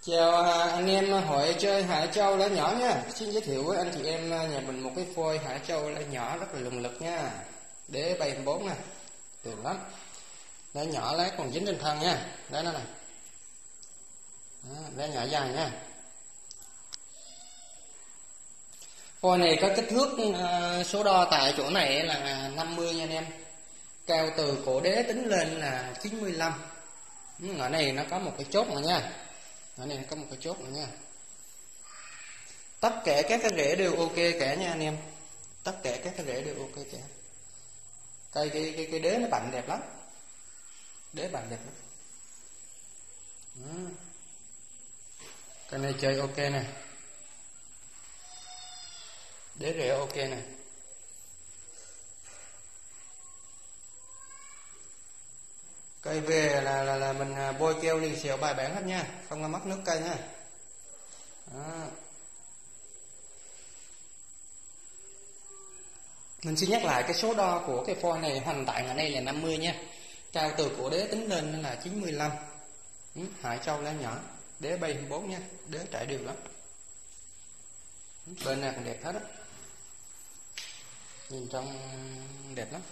Chào anh em hội chơi Hải Châu lá nhỏ nha. Xin giới thiệu với anh chị em nhà mình một cái phôi Hải Châu lá nhỏ rất là lùng lực nha. Đế 74 nè, được lắm. Lá nhỏ lá còn dính trên thân nha. Lá nó này. Đó, lá nhỏ dài nha. Phôi này có kích thước số đo tại chỗ này là 50 nha anh em. Cao từ cổ đế tính lên là 95. Ở này nó có một cái chốt nữa nha. Ở này có một cái chốt nữa nha. Tất cả các cái rễ đều ok cả nha anh em. Tất cả các cái rễ đều ok cả. Cái đế nó bành đẹp lắm. Đế bành đẹp lắm. Cái này chơi ok nè. Đế rễ ok nè. Cây về là mình bôi keo lì xèo bài bản hết nha, không có mất nước cây nha. Đó. Mình xin nhắc lại cái số đo của cái phôi này hoành tại ở đây là 50 nha. Cao từ cổ đế tính lên là 95. Hải Châu lá nhỏ, đế 74 nha, đế trải đều lắm. Bên này còn đẹp hết á. Nhìn trong đẹp lắm.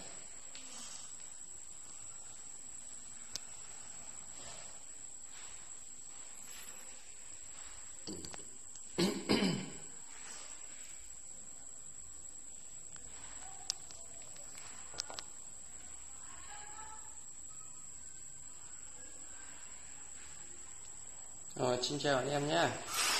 Rồi, xin chào anh em nhé.